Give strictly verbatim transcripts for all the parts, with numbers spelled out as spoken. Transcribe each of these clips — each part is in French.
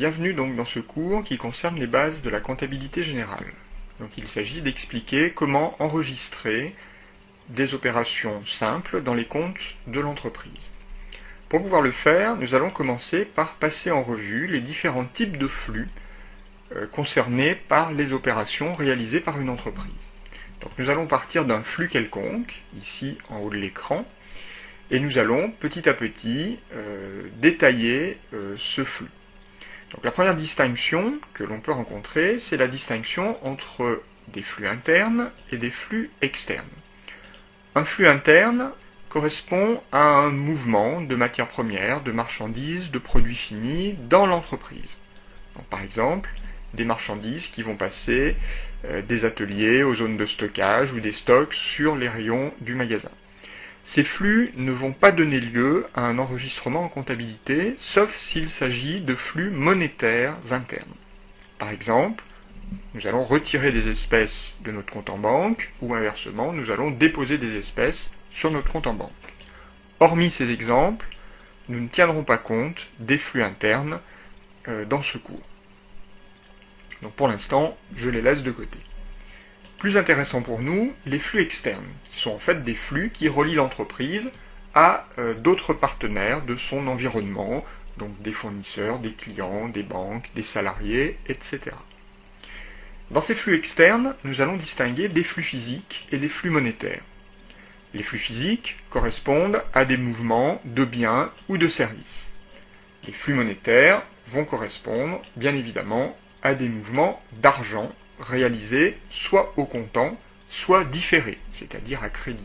Bienvenue donc dans ce cours qui concerne les bases de la comptabilité générale. Donc il s'agit d'expliquer comment enregistrer des opérations simples dans les comptes de l'entreprise. Pour pouvoir le faire, nous allons commencer par passer en revue les différents types de flux euh, concernés par les opérations réalisées par une entreprise. Donc nous allons partir d'un flux quelconque, ici en haut de l'écran, et nous allons petit à petit euh, détailler euh, ce flux. Donc la première distinction que l'on peut rencontrer, c'est la distinction entre des flux internes et des flux externes. Un flux interne correspond à un mouvement de matières premières, de marchandises, de produits finis dans l'entreprise. Donc, par exemple, des marchandises qui vont passer euh, des ateliers aux zones de stockage ou des stocks sur les rayons du magasin. Ces flux ne vont pas donner lieu à un enregistrement en comptabilité, sauf s'il s'agit de flux monétaires internes. Par exemple, nous allons retirer des espèces de notre compte en banque, ou inversement, nous allons déposer des espèces sur notre compte en banque. Hormis ces exemples, nous ne tiendrons pas compte des flux internes euh, dans ce cours. Donc pour l'instant, je les laisse de côté. Plus intéressant pour nous, les flux externes, qui sont en fait des flux qui relient l'entreprise à euh, d'autres partenaires de son environnement, donc des fournisseurs, des clients, des banques, des salariés, et cetera. Dans ces flux externes, nous allons distinguer des flux physiques et des flux monétaires. Les flux physiques correspondent à des mouvements de biens ou de services. Les flux monétaires vont correspondre, bien évidemment, à des mouvements d'argent réalisés soit au comptant, soit différés, c'est-à-dire à crédit.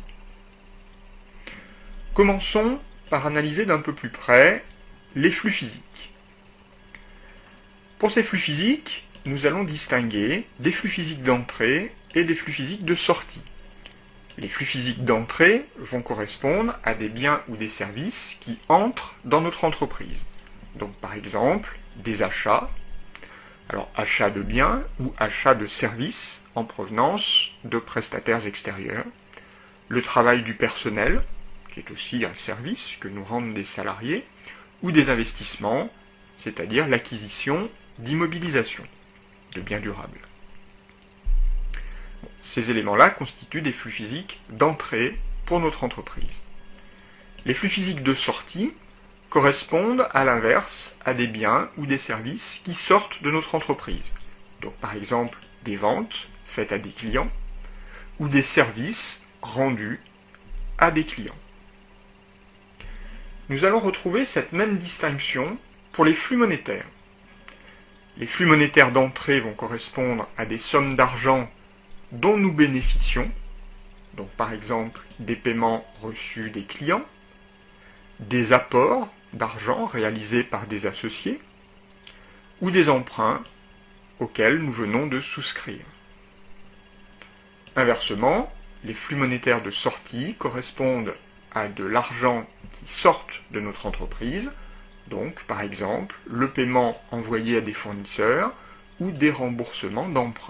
Commençons par analyser d'un peu plus près les flux physiques. Pour ces flux physiques, nous allons distinguer des flux physiques d'entrée et des flux physiques de sortie. Les flux physiques d'entrée vont correspondre à des biens ou des services qui entrent dans notre entreprise. Donc par exemple, des achats, alors achat de biens ou achat de services en provenance de prestataires extérieurs, le travail du personnel, qui est aussi un service que nous rendent des salariés, ou des investissements, c'est-à-dire l'acquisition d'immobilisation, de biens durables. Bon, ces éléments-là constituent des flux physiques d'entrée pour notre entreprise. Les flux physiques de sortie correspondent à l'inverse à des biens ou des services qui sortent de notre entreprise. Donc par exemple des ventes faites à des clients ou des services rendus à des clients. Nous allons retrouver cette même distinction pour les flux monétaires. Les flux monétaires d'entrée vont correspondre à des sommes d'argent dont nous bénéficions, donc par exemple des paiements reçus des clients, des apports d'argent réalisés par des associés, ou des emprunts auxquels nous venons de souscrire. Inversement, les flux monétaires de sortie correspondent à de l'argent qui sort de notre entreprise, donc par exemple le paiement envoyé à des fournisseurs ou des remboursements d'emprunts.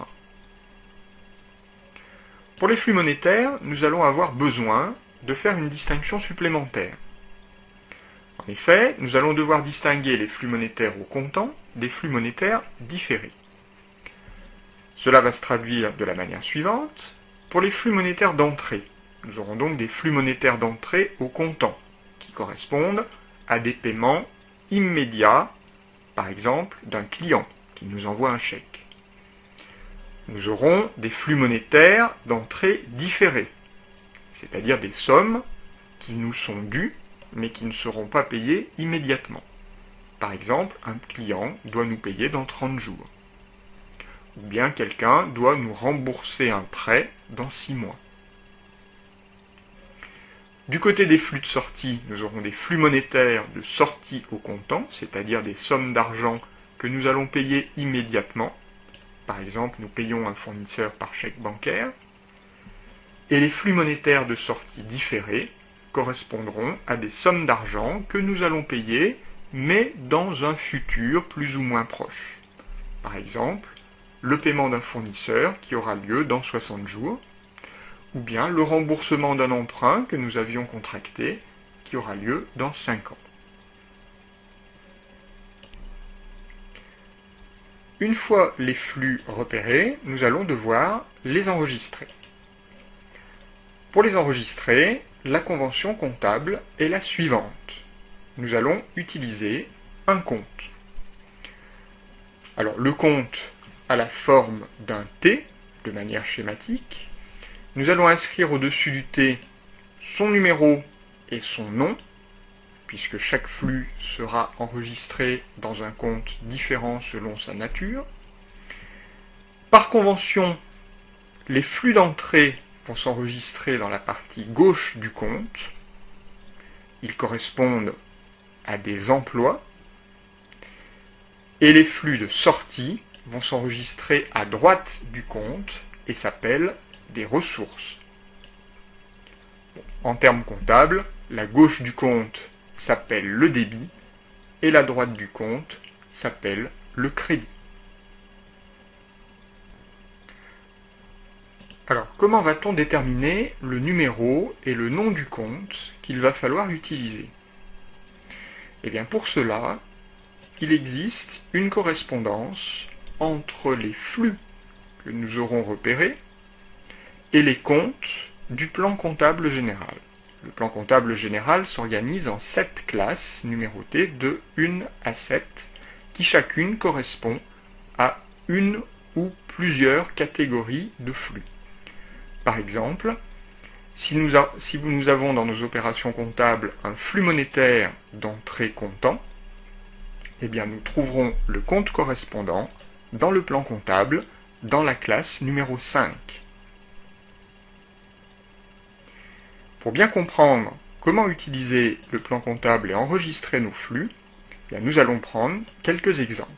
Pour les flux monétaires, nous allons avoir besoin de faire une distinction supplémentaire. En effet, nous allons devoir distinguer les flux monétaires au comptant des flux monétaires différés. Cela va se traduire de la manière suivante. Pour les flux monétaires d'entrée, nous aurons donc des flux monétaires d'entrée au comptant, qui correspondent à des paiements immédiats, par exemple d'un client qui nous envoie un chèque. Nous aurons des flux monétaires d'entrée différés, c'est-à-dire des sommes qui nous sont dues mais qui ne seront pas payés immédiatement. Par exemple, un client doit nous payer dans trente jours. Ou bien quelqu'un doit nous rembourser un prêt dans six mois. Du côté des flux de sortie, nous aurons des flux monétaires de sortie au comptant, c'est-à-dire des sommes d'argent que nous allons payer immédiatement. Par exemple, nous payons un fournisseur par chèque bancaire. Et les flux monétaires de sortie différés correspondront à des sommes d'argent que nous allons payer, mais dans un futur plus ou moins proche. Par exemple, le paiement d'un fournisseur qui aura lieu dans soixante jours, ou bien le remboursement d'un emprunt que nous avions contracté qui aura lieu dans cinq ans. Une fois les flux repérés, nous allons devoir les enregistrer. Pour les enregistrer, la convention comptable est la suivante. Nous allons utiliser un compte. Alors, le compte a la forme d'un T, de manière schématique. Nous allons inscrire au-dessus du T son numéro et son nom, puisque chaque flux sera enregistré dans un compte différent selon sa nature. Par convention, les flux d'entrée vont s'enregistrer dans la partie gauche du compte. Ils correspondent à des emplois. Et les flux de sortie vont s'enregistrer à droite du compte et s'appellent des ressources. En termes comptables, la gauche du compte s'appelle le débit et la droite du compte s'appelle le crédit. Alors, comment va-t-on déterminer le numéro et le nom du compte qu'il va falloir utiliser? Eh bien, pour cela, il existe une correspondance entre les flux que nous aurons repérés et les comptes du plan comptable général. Le plan comptable général s'organise en sept classes numérotées de un à sept, qui chacune correspond à une ou plusieurs catégories de flux. Par exemple, si nous, a, si nous avons dans nos opérations comptables un flux monétaire d'entrée comptant, eh bien nous trouverons le compte correspondant dans le plan comptable, dans la classe numéro cinq. Pour bien comprendre comment utiliser le plan comptable et enregistrer nos flux, eh bien, nous allons prendre quelques exemples.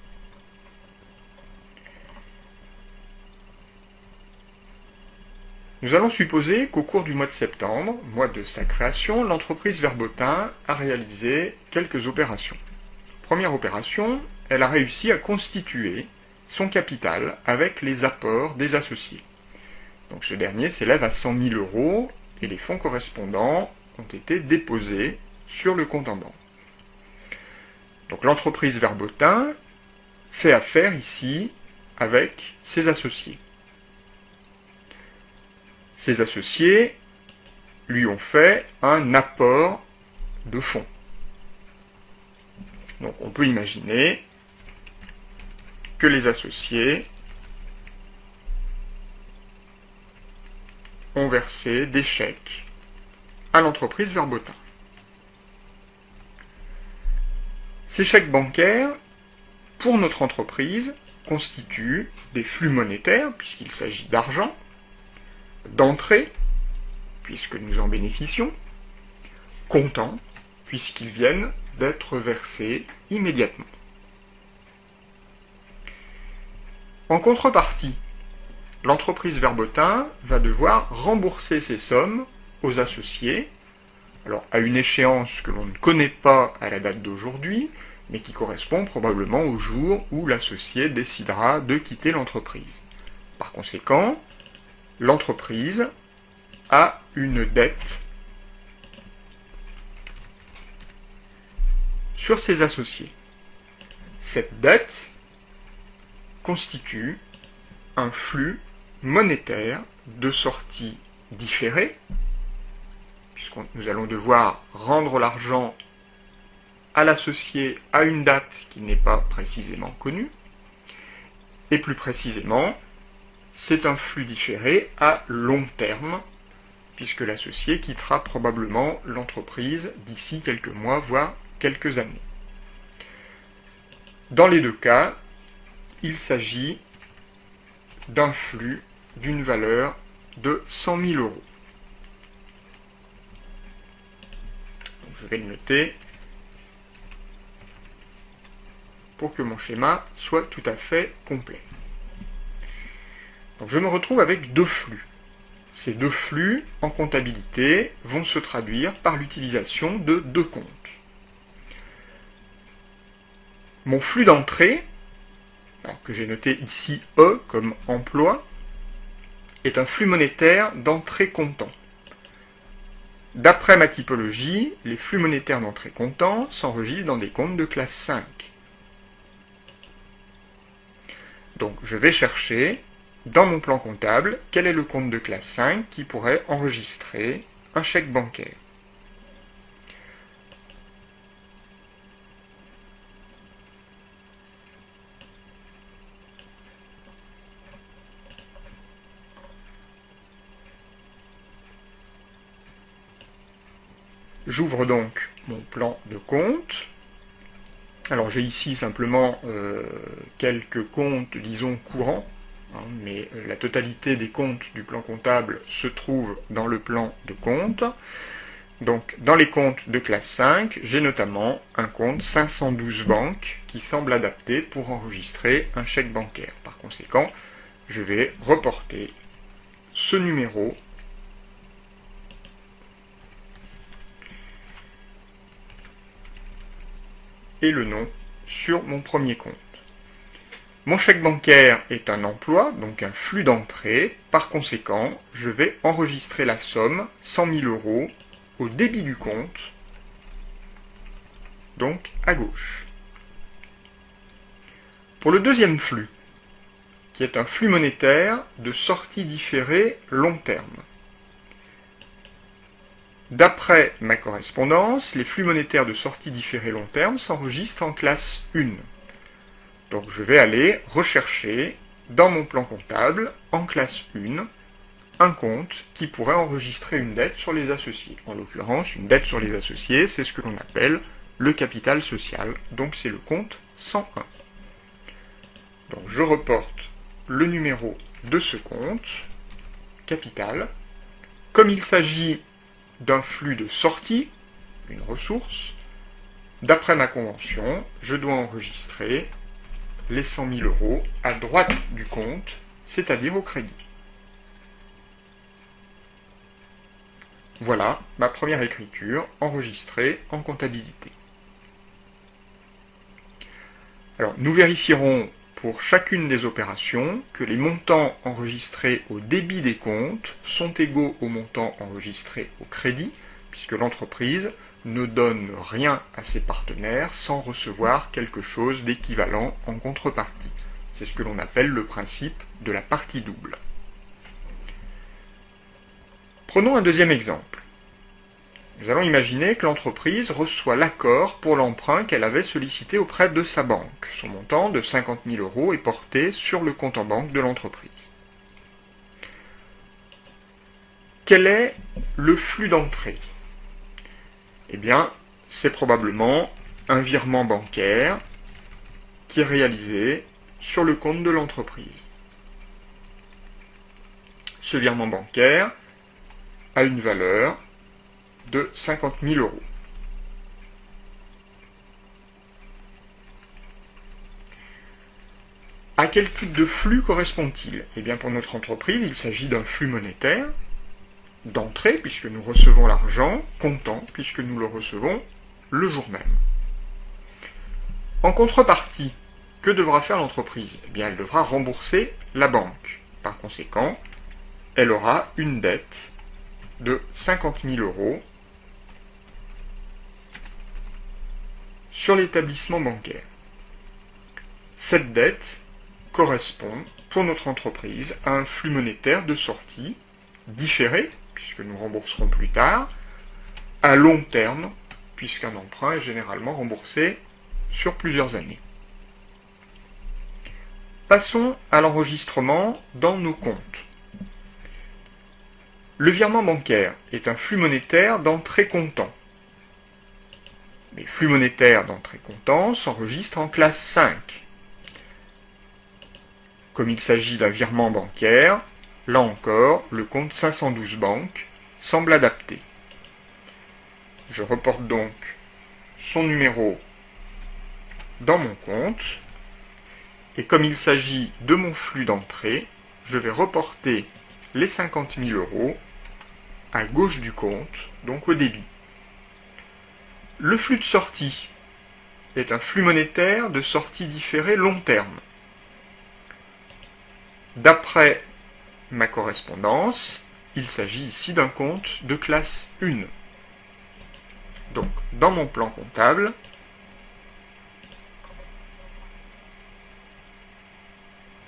Nous allons supposer qu'au cours du mois de septembre, mois de sa création, l'entreprise Verbotin a réalisé quelques opérations. Première opération, elle a réussi à constituer son capital avec les apports des associés. Donc ce dernier s'élève à cent mille euros et les fonds correspondants ont été déposés sur le compte en banque. Donc l'entreprise Verbotin fait affaire ici avec ses associés. Ses associés lui ont fait un apport de fonds. Donc on peut imaginer que les associés ont versé des chèques à l'entreprise Verbotin. Ces chèques bancaires, pour notre entreprise, constituent des flux monétaires, puisqu'il s'agit d'argent, d'entrée, puisque nous en bénéficions, comptant, puisqu'ils viennent d'être versés immédiatement. En contrepartie, l'entreprise Verbotin va devoir rembourser ces sommes aux associés, alors à une échéance que l'on ne connaît pas à la date d'aujourd'hui, mais qui correspond probablement au jour où l'associé décidera de quitter l'entreprise. Par conséquent, l'entreprise a une dette sur ses associés. Cette dette constitue un flux monétaire de sortie différée, puisque nous allons devoir rendre l'argent à l'associé à une date qui n'est pas précisément connue, et plus précisément, c'est un flux différé à long terme, puisque l'associé quittera probablement l'entreprise d'ici quelques mois, voire quelques années. Dans les deux cas, il s'agit d'un flux d'une valeur de cent mille euros. Donc, je vais le noter pour que mon schéma soit tout à fait complet. Donc, je me retrouve avec deux flux. Ces deux flux, en comptabilité, vont se traduire par l'utilisation de deux comptes. Mon flux d'entrée, que j'ai noté ici E comme emploi, est un flux monétaire d'entrée comptant. D'après ma typologie, les flux monétaires d'entrée comptant s'enregistrent dans des comptes de classe cinq. Donc je vais chercher dans mon plan comptable quel est le compte de classe cinq qui pourrait enregistrer un chèque bancaire. J'ouvre donc mon plan de compte. Alors j'ai ici simplement euh, quelques comptes, disons, courants, hein, mais euh, la totalité des comptes du plan comptable se trouve dans le plan de compte. Donc dans les comptes de classe cinq, j'ai notamment un compte cinq cent douze banques qui semble adapté pour enregistrer un chèque bancaire. Par conséquent, je vais reporter ce numéro et le nom sur mon premier compte. Mon chèque bancaire est un emploi, donc un flux d'entrée. Par conséquent, je vais enregistrer la somme, cent mille euros, au débit du compte, donc à gauche. Pour le deuxième flux, qui est un flux monétaire de sortie différée long terme. D'après ma correspondance, les flux monétaires de sortie différée long terme s'enregistrent en classe un. Donc je vais aller rechercher dans mon plan comptable, en classe un, un compte qui pourrait enregistrer une dette sur les associés. En l'occurrence, une dette sur les associés, c'est ce que l'on appelle le capital social, donc c'est le compte cent un. Donc je reporte le numéro de ce compte, capital. Comme il s'agit d'un flux de sortie, une ressource, d'après ma convention, je dois enregistrer les cent mille euros à droite du compte, c'est-à-dire au crédit. Voilà ma première écriture enregistrée en comptabilité. Alors, nous vérifierons pour chacune des opérations que les montants enregistrés au débit des comptes sont égaux aux montants enregistrés au crédit, puisque l'entreprise ne donne rien à ses partenaires sans recevoir quelque chose d'équivalent en contrepartie. C'est ce que l'on appelle le principe de la partie double. Prenons un deuxième exemple. Nous allons imaginer que l'entreprise reçoit l'accord pour l'emprunt qu'elle avait sollicité auprès de sa banque. Son montant de cinquante mille euros est porté sur le compte en banque de l'entreprise. Quel est le flux d'entrée? Eh bien, c'est probablement un virement bancaire qui est réalisé sur le compte de l'entreprise. Ce virement bancaire a une valeur de cinquante mille euros. À quel type de flux correspond-il? Eh bien, pour notre entreprise, il s'agit d'un flux monétaire d'entrée, puisque nous recevons l'argent, comptant, puisque nous le recevons le jour même. En contrepartie, que devra faire l'entreprise? Eh bien, elle devra rembourser la banque. Par conséquent, elle aura une dette de cinquante mille euros sur l'établissement bancaire. Cette dette correspond, pour notre entreprise, à un flux monétaire de sortie différé, puisque nous rembourserons plus tard, à long terme, puisqu'un emprunt est généralement remboursé sur plusieurs années. Passons à l'enregistrement dans nos comptes. Le virement bancaire est un flux monétaire d'entrée comptant. Les flux monétaires d'entrée comptant s'enregistrent en classe cinq. Comme il s'agit d'un virement bancaire, là encore, le compte cinq cent douze banques semble adapté. Je reporte donc son numéro dans mon compte, et comme il s'agit de mon flux d'entrée, je vais reporter les cinquante mille euros à gauche du compte, donc au débit. Le flux de sortie est un flux monétaire de sortie différée long terme. D'après ma correspondance, il s'agit ici d'un compte de classe un. Donc, dans mon plan comptable,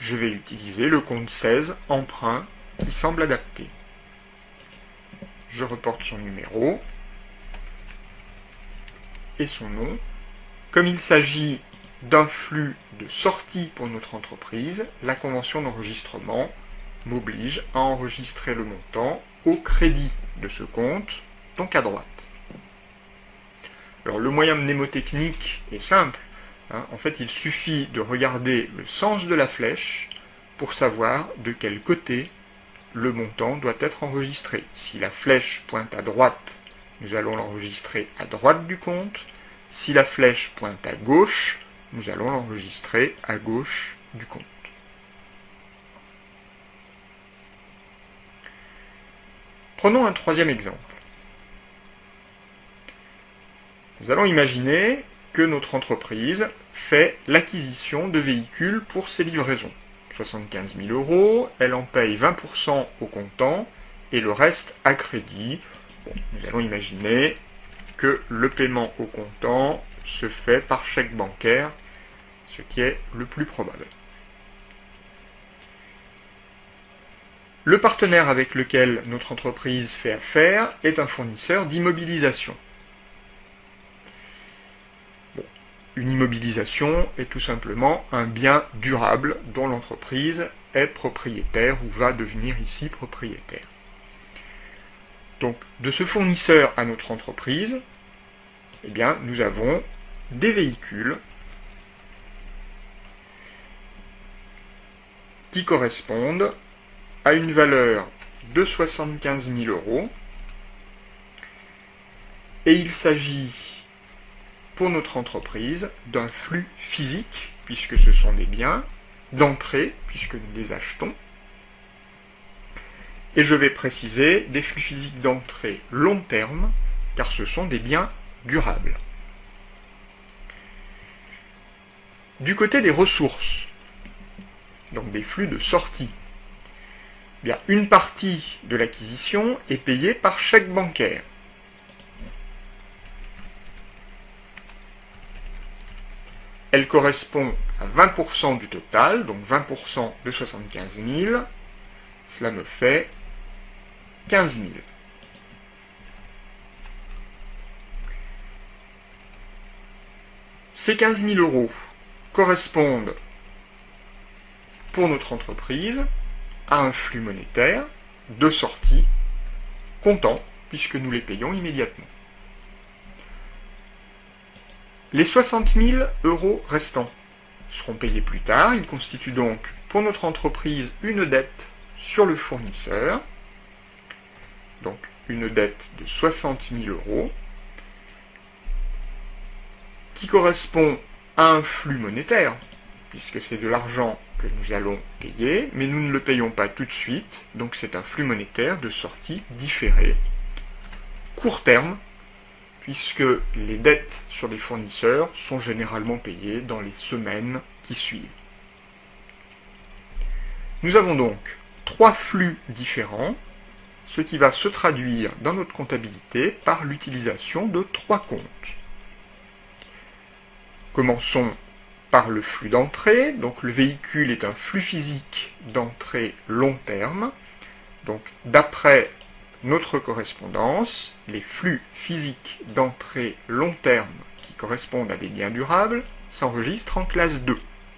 je vais utiliser le compte seize, emprunt, qui semble adapté. Je reporte son numéro et son nom. Comme il s'agit d'un flux de sortie pour notre entreprise, la convention d'enregistrement m'oblige à enregistrer le montant au crédit de ce compte, donc à droite. Alors le moyen mnémotechnique est simple. Hein. En fait, il suffit de regarder le sens de la flèche pour savoir de quel côté le montant doit être enregistré. Si la flèche pointe à droite, nous allons l'enregistrer à droite du compte. Si la flèche pointe à gauche, nous allons l'enregistrer à gauche du compte. Prenons un troisième exemple. Nous allons imaginer que notre entreprise fait l'acquisition de véhicules pour ses livraisons. soixante-quinze mille euros, elle en paye vingt pour cent au comptant et le reste à crédit. Bon, nous allons imaginer que le paiement au comptant se fait par chèque bancaire, ce qui est le plus probable. Le partenaire avec lequel notre entreprise fait affaire est un fournisseur d'immobilisation. Bon, une immobilisation est tout simplement un bien durable dont l'entreprise est propriétaire ou va devenir ici propriétaire. Donc, de ce fournisseur à notre entreprise, eh bien, nous avons des véhicules qui correspondent à une valeur de soixante-quinze mille euros. Et il s'agit pour notre entreprise d'un flux physique, puisque ce sont des biens, d'entrée, puisque nous les achetons. Et je vais préciser des flux physiques d'entrée long terme, car ce sont des biens durables. Du côté des ressources, donc des flux de sortie, eh bien, une partie de l'acquisition est payée par chèque bancaire. Elle correspond à vingt pour cent du total, donc vingt pour cent de soixante-quinze mille, cela me fait quinze mille. Ces quinze mille euros correspondent pour notre entreprise à un flux monétaire de sortie comptant, puisque nous les payons immédiatement. Les soixante mille euros restants seront payés plus tard. Ils constituent donc pour notre entreprise une dette sur le fournisseur, donc une dette de soixante mille euros, qui correspond à un flux monétaire, puisque c'est de l'argent que nous allons payer, mais nous ne le payons pas tout de suite, donc c'est un flux monétaire de sortie différé, court terme, puisque les dettes sur les fournisseurs sont généralement payées dans les semaines qui suivent. Nous avons donc trois flux différents, ce qui va se traduire dans notre comptabilité par l'utilisation de trois comptes. Commençons par le flux d'entrée. Donc le véhicule est un flux physique d'entrée long terme. Donc d'après notre correspondance, les flux physiques d'entrée long terme qui correspondent à des biens durables s'enregistrent en classe deux.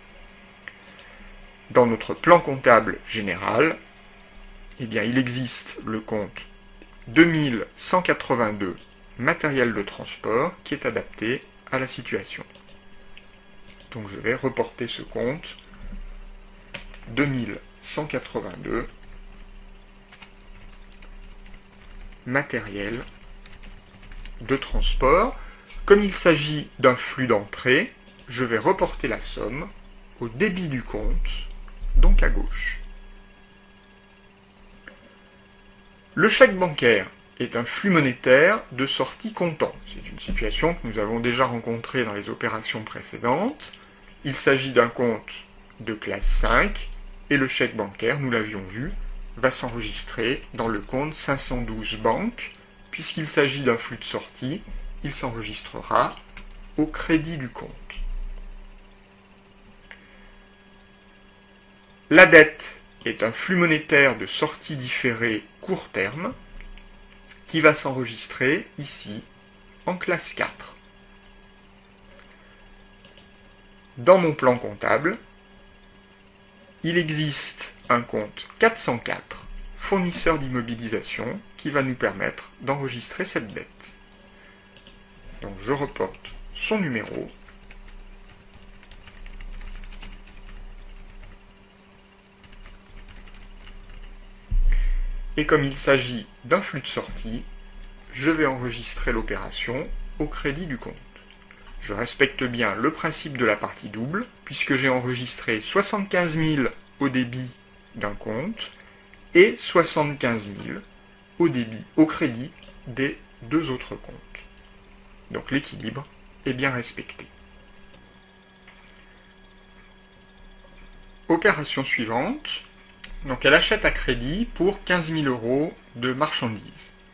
Dans notre plan comptable général, eh bien, il existe le compte deux mille cent quatre-vingt-deux matériel de transport qui est adapté à la situation. Donc je vais reporter ce compte deux mille cent quatre-vingt-deux matériel de transport. Comme il s'agit d'un flux d'entrée, je vais reporter la somme au débit du compte, donc à gauche. Le chèque bancaire est un flux monétaire de sortie comptant. C'est une situation que nous avons déjà rencontrée dans les opérations précédentes. Il s'agit d'un compte de classe cinq et le chèque bancaire, nous l'avions vu, va s'enregistrer dans le compte cinq cent douze banque. Puisqu'il s'agit d'un flux de sortie, il s'enregistrera au crédit du compte. La dette est un flux monétaire de sortie différée court terme qui va s'enregistrer ici en classe quatre. Dans mon plan comptable, il existe un compte quatre cent quatre, fournisseur d'immobilisation, qui va nous permettre d'enregistrer cette dette. Donc je reporte son numéro. Et comme il s'agit d'un flux de sortie, je vais enregistrer l'opération au crédit du compte. Je respecte bien le principe de la partie double, puisque j'ai enregistré soixante-quinze mille au débit d'un compte et soixante-quinze mille au débit, au crédit des deux autres comptes. Donc l'équilibre est bien respecté. Opération suivante. Donc elle achète à crédit pour quinze mille euros de marchandises.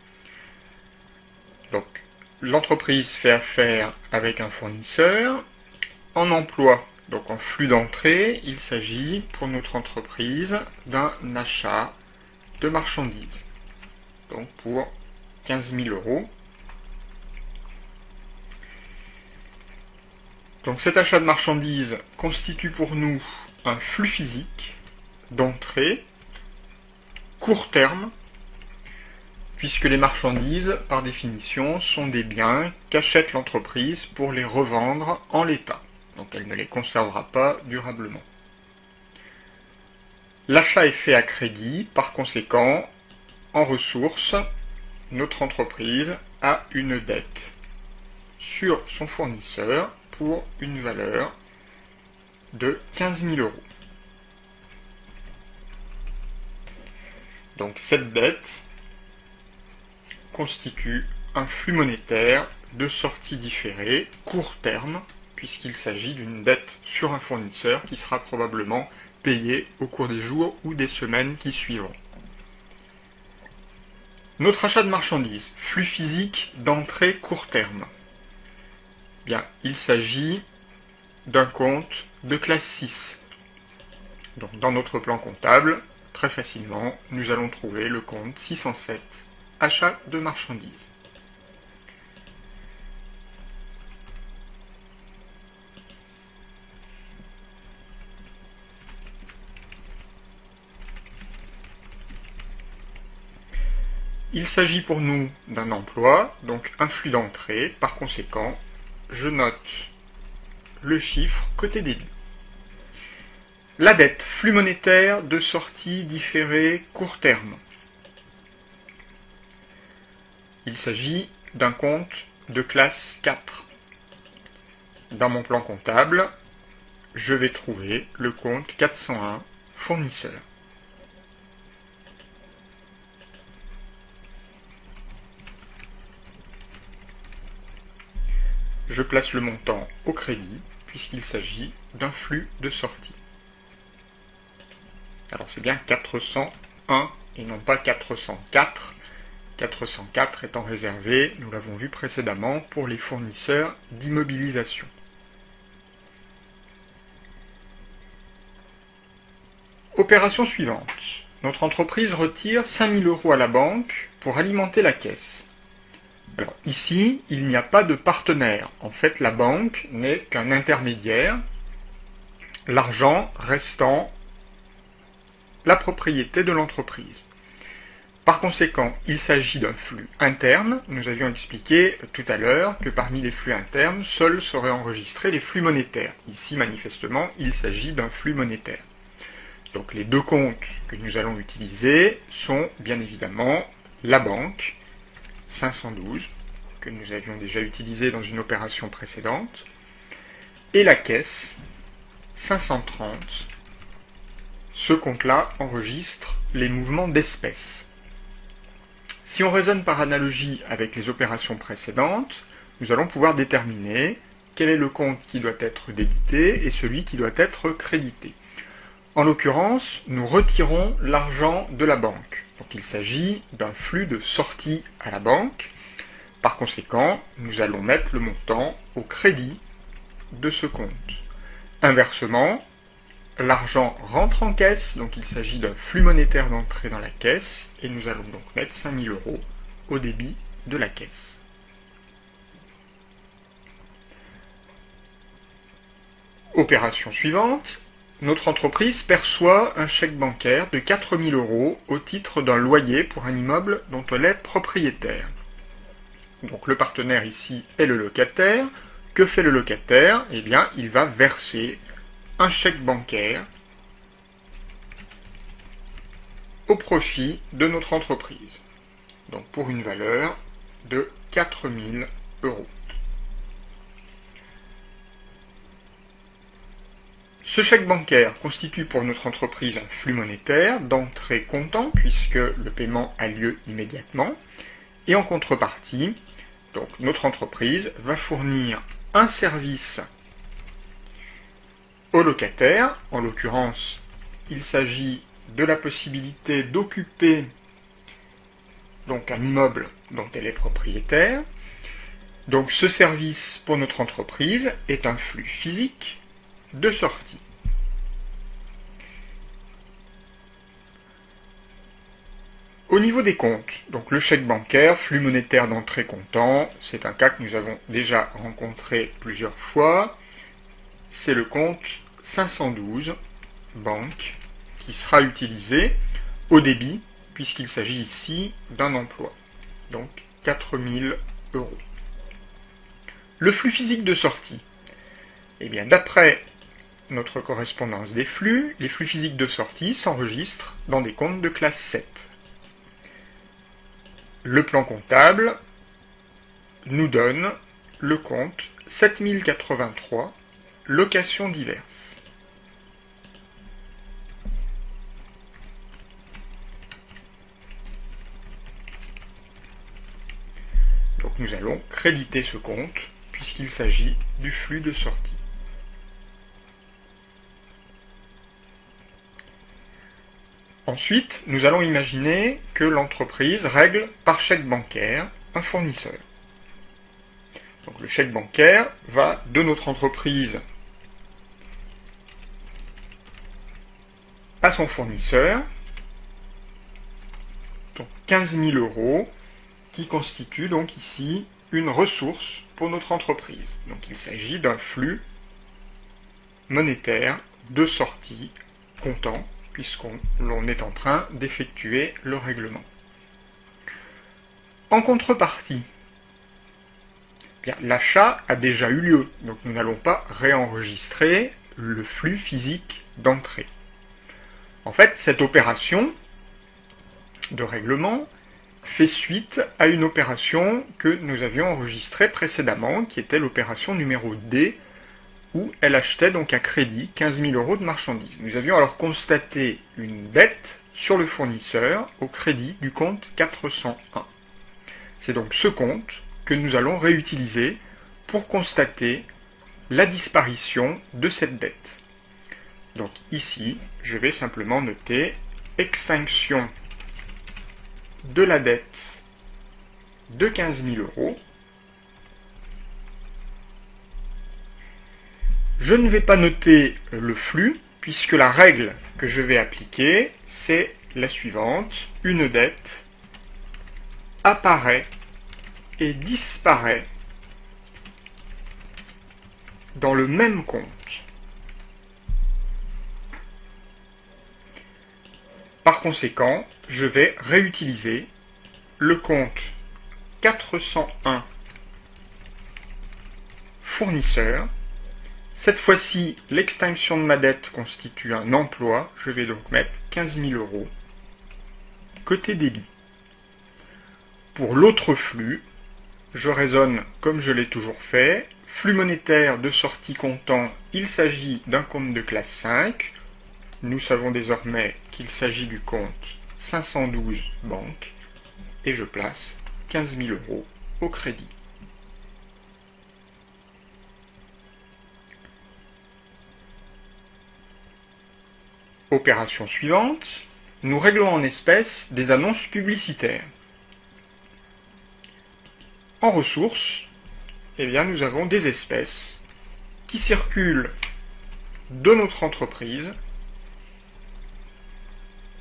Donc l'entreprise fait affaire avec un fournisseur. En emploi, donc en flux d'entrée, il s'agit pour notre entreprise d'un achat de marchandises. Donc pour quinze mille euros. Donc cet achat de marchandises constitue pour nous un flux physique d'entrée court terme, puisque les marchandises, par définition, sont des biens qu'achète l'entreprise pour les revendre en l'état. Donc elle ne les conservera pas durablement. L'achat est fait à crédit, par conséquent, en ressources, notre entreprise a une dette sur son fournisseur pour une valeur de quinze mille euros. Donc cette dette constitue un flux monétaire de sortie différée, court terme, puisqu'il s'agit d'une dette sur un fournisseur qui sera probablement payé au cours des jours ou des semaines qui suivront. Notre achat de marchandises, flux physique d'entrée court terme. Bien, il s'agit d'un compte de classe six. Donc dans notre plan comptable, très facilement, nous allons trouver le compte six cent sept, achat de marchandises. Il s'agit pour nous d'un emploi, donc un flux d'entrée. Par conséquent, je note le chiffre côté débit. La dette, flux monétaire de sortie différée court terme. Il s'agit d'un compte de classe quatre. Dans mon plan comptable, je vais trouver le compte quatre cent un, fournisseur. Je place le montant au crédit, puisqu'il s'agit d'un flux de sortie. Alors c'est bien quatre cent un et non pas quatre cent quatre. quatre cent quatre étant réservé, nous l'avons vu précédemment, pour les fournisseurs d'immobilisation. Opération suivante. Notre entreprise retire cinq mille euros à la banque pour alimenter la caisse. Alors ici, il n'y a pas de partenaire. En fait, la banque n'est qu'un intermédiaire, l'argent restant la propriété de l'entreprise. Par conséquent, il s'agit d'un flux interne. Nous avions expliqué tout à l'heure que parmi les flux internes, seuls seraient enregistrés les flux monétaires. Ici, manifestement, il s'agit d'un flux monétaire. Donc les deux comptes que nous allons utiliser sont bien évidemment la banque, cinq cent douze, que nous avions déjà utilisé dans une opération précédente, et la caisse, cinq cent trente. Ce compte-là enregistre les mouvements d'espèces. Si on raisonne par analogie avec les opérations précédentes, nous allons pouvoir déterminer quel est le compte qui doit être débité et celui qui doit être crédité. En l'occurrence, nous retirons l'argent de la banque. Donc il s'agit d'un flux de sortie à la banque. Par conséquent, nous allons mettre le montant au crédit de ce compte. Inversement, l'argent rentre en caisse, donc il s'agit d'un flux monétaire d'entrée dans la caisse, et nous allons donc mettre cinq mille euros au débit de la caisse. Opération suivante, notre entreprise perçoit un chèque bancaire de quatre mille euros au titre d'un loyer pour un immeuble dont elle est propriétaire. Donc le partenaire ici est le locataire. Que fait le locataire? Eh bien, il va verser un chèque bancaire au profit de notre entreprise. Donc pour une valeur de quatre mille euros. Ce chèque bancaire constitue pour notre entreprise un flux monétaire d'entrée comptant puisque le paiement a lieu immédiatement. Et en contrepartie, donc notre entreprise va fournir un service au locataire. En l'occurrence, il s'agit de la possibilité d'occuper donc un immeuble dont elle est propriétaire. Donc ce service pour notre entreprise est un flux physique de sortie. Au niveau des comptes, donc le chèque bancaire, flux monétaire d'entrée comptant, c'est un cas que nous avons déjà rencontré plusieurs fois. C'est le compte cinq cent douze, banque, qui sera utilisé au débit, puisqu'il s'agit ici d'un emploi. Donc quatre mille euros. Le flux physique de sortie. Eh bien, d'après notre correspondance des flux, les flux physiques de sortie s'enregistrent dans des comptes de classe sept. Le plan comptable nous donne le compte sept mille quatre-vingt-trois, locations diverses. Donc nous allons créditer ce compte puisqu'il s'agit du flux de sortie. Ensuite, nous allons imaginer que l'entreprise règle par chèque bancaire un fournisseur. Donc le chèque bancaire va de notre entreprise à son fournisseur, donc quinze mille euros, qui constitue donc ici une ressource pour notre entreprise. Donc il s'agit d'un flux monétaire de sortie comptant, puisqu'on est en train d'effectuer le règlement. En contrepartie, l'achat a déjà eu lieu, donc nous n'allons pas réenregistrer le flux physique d'entrée. En fait, cette opération de règlement fait suite à une opération que nous avions enregistrée précédemment, qui était l'opération numéro D, où elle achetait donc à crédit quinze mille euros de marchandises. Nous avions alors constaté une dette sur le fournisseur au crédit du compte quatre cent un. C'est donc ce compte que nous allons réutiliser pour constater la disparition de cette dette. Donc ici, je vais simplement noter extinction de la dette de quinze mille euros. Je ne vais pas noter le flux, puisque la règle que je vais appliquer, c'est la suivante. Une dette apparaît et disparaît dans le même compte. Par conséquent, je vais réutiliser le compte quatre cent un fournisseur. Cette fois-ci, l'extinction de ma dette constitue un emploi. Je vais donc mettre quinze mille euros côté débit. Pour l'autre flux, je raisonne comme je l'ai toujours fait. Flux monétaire de sortie comptant, il s'agit d'un compte de classe cinq. Nous savons désormais qu'il s'agit du compte cinq cent douze banque. Et je place quinze mille euros au crédit. Opération suivante, nous réglons en espèces des annonces publicitaires. En ressources, eh bien, nous avons des espèces qui circulent de notre entreprise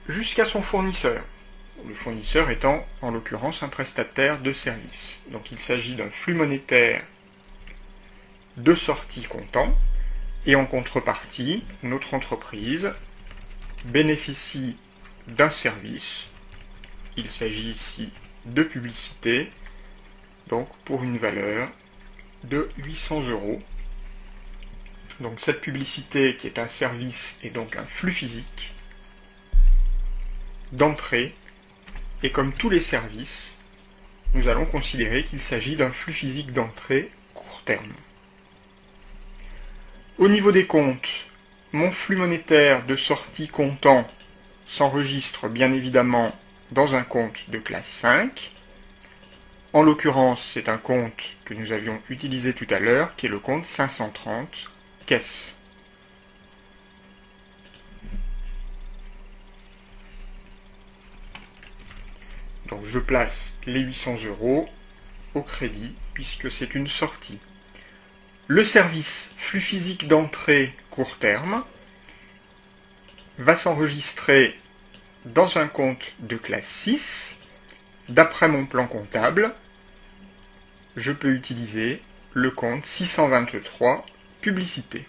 jusqu'à son fournisseur. Le fournisseur étant, en l'occurrence, un prestataire de service. Donc il s'agit d'un flux monétaire de sortie comptant, et en contrepartie, notre entreprise bénéficie d'un service. Il s'agit ici de publicité, donc pour une valeur de huit cents euros. Donc cette publicité, qui est un service, est donc un flux physique d'entrée, et comme tous les services, nous allons considérer qu'il s'agit d'un flux physique d'entrée court terme. Au niveau des comptes, mon flux monétaire de sortie comptant s'enregistre bien évidemment dans un compte de classe cinq. En l'occurrence, c'est un compte que nous avions utilisé tout à l'heure, qui est le compte cinq cent trente, caisse. Donc je place les huit cents euros au crédit, puisque c'est une sortie. Le service flux physique d'entrée court terme va s'enregistrer dans un compte de classe six. D'après mon plan comptable, je peux utiliser le compte six cent vingt-trois publicité.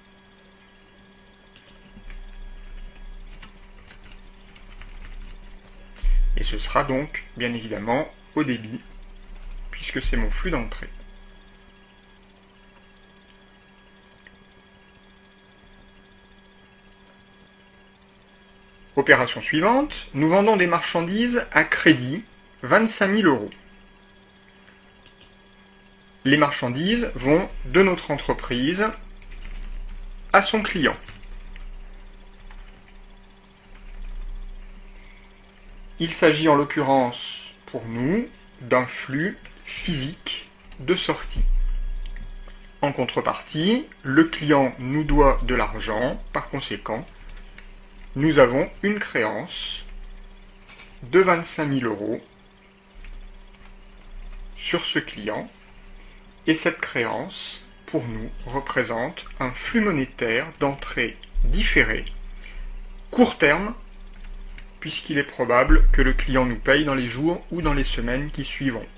Et ce sera donc, bien évidemment, au débit, puisque c'est mon flux d'entrée. Opération suivante, nous vendons des marchandises à crédit, vingt-cinq mille euros. Les marchandises vont de notre entreprise à son client. Il s'agit en l'occurrence pour nous d'un flux physique de sortie. En contrepartie, le client nous doit de l'argent, par conséquent, nous avons une créance de vingt-cinq mille euros sur ce client, et cette créance, pour nous, représente un flux monétaire d'entrée différé, court terme, puisqu'il est probable que le client nous paye dans les jours ou dans les semaines qui suivront.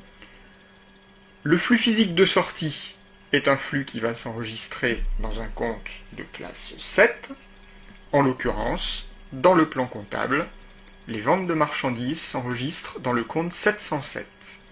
Le flux physique de sortie est un flux qui va s'enregistrer dans un compte de classe sept. En l'occurrence, dans le plan comptable, les ventes de marchandises s'enregistrent dans le compte sept cent sept.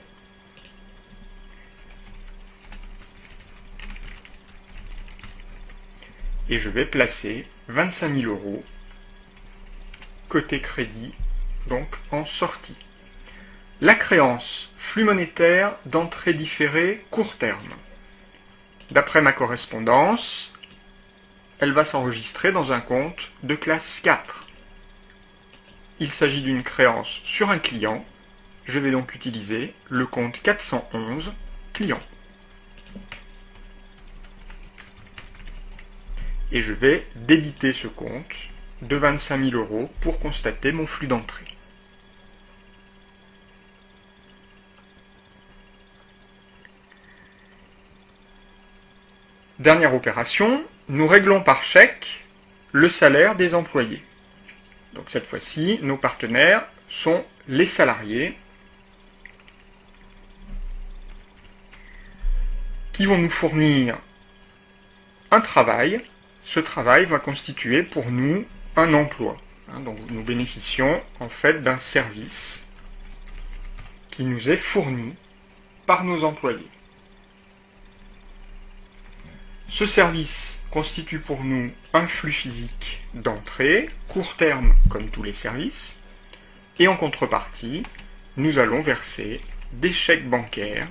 Et je vais placer vingt-cinq mille euros côté crédit, donc en sortie. La créance, flux monétaire d'entrée différée court terme. D'après ma correspondance, elle va s'enregistrer dans un compte de classe quatre. Il s'agit d'une créance sur un client. Je vais donc utiliser le compte quatre cent onze, client. Et je vais débiter ce compte de vingt-cinq mille euros pour constater mon flux d'entrée. Dernière opération, nous réglons par chèque le salaire des employés. Donc cette fois-ci, nos partenaires sont les salariés qui vont nous fournir un travail. Ce travail va constituer pour nous un emploi. Donc nous bénéficions en fait d'un service qui nous est fourni par nos employés. Ce service constitue pour nous un flux physique d'entrée, court terme comme tous les services, et en contrepartie, nous allons verser des chèques bancaires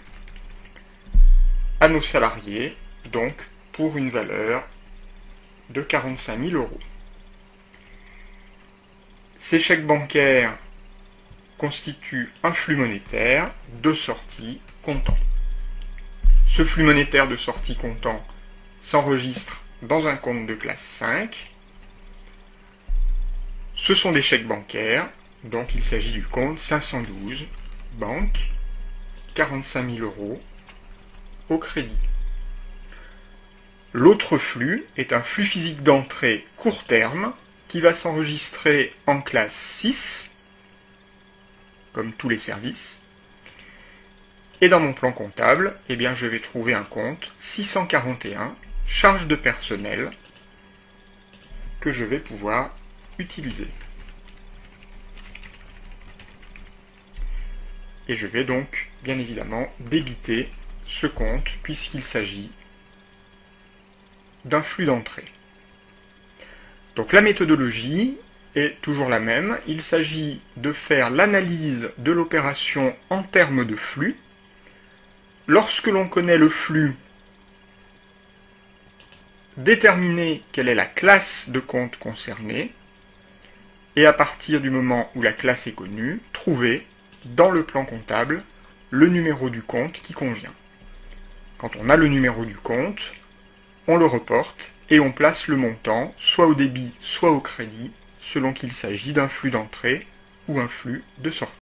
à nos salariés, donc pour une valeur de quarante-cinq mille euros. Ces chèques bancaires constituent un flux monétaire de sortie comptant. Ce flux monétaire de sortie comptant s'enregistre dans un compte de classe cinq. Ce sont des chèques bancaires, donc il s'agit du compte cinq cent douze, banque, quarante-cinq mille euros, au crédit. L'autre flux est un flux physique d'entrée court terme, qui va s'enregistrer en classe six, comme tous les services. Et dans mon plan comptable, eh bien, je vais trouver un compte six cent quarante et un, charge de personnel, que je vais pouvoir utiliser. Et je vais donc, bien évidemment, débiter ce compte, puisqu'il s'agit d'un flux d'entrée. Donc la méthodologie est toujours la même. Il s'agit de faire l'analyse de l'opération en termes de flux. Lorsque l'on connaît le flux, déterminer quelle est la classe de compte concernée, et à partir du moment où la classe est connue, trouver dans le plan comptable le numéro du compte qui convient. Quand on a le numéro du compte, on le reporte et on place le montant soit au débit, soit au crédit, selon qu'il s'agit d'un flux d'entrée ou un flux de sortie.